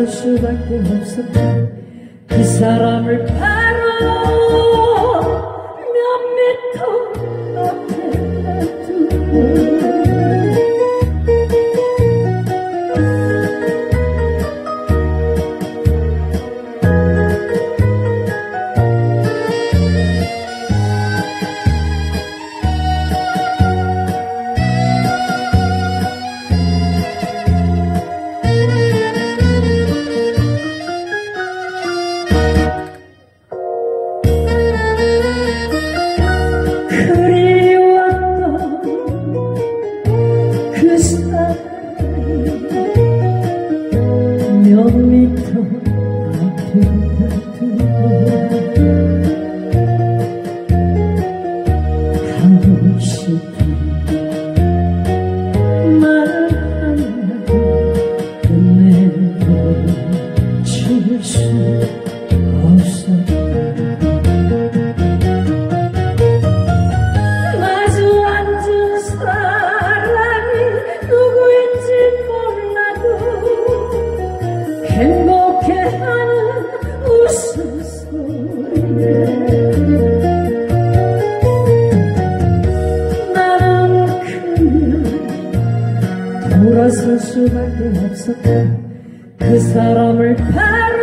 수밖에 없었던 그 사람을 바로 몇 미터 앞에 두고 몇 미터 앞에 두고 하고 싶은 말 한마디 끝내고 칠 수 없었다. 마주 앉은 사람이 누구인지 몰라도 행복해하는 웃음소리에 나는 그냥 돌아설 수밖에 없었다. 그 사람을 바로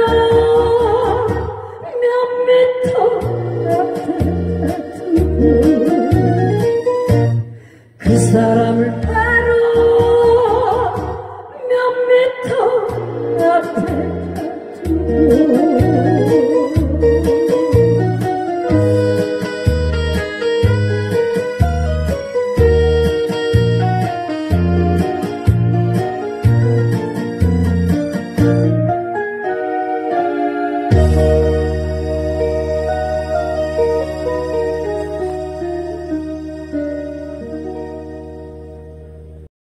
몇 미터 앞에 두고 그 사람을 바로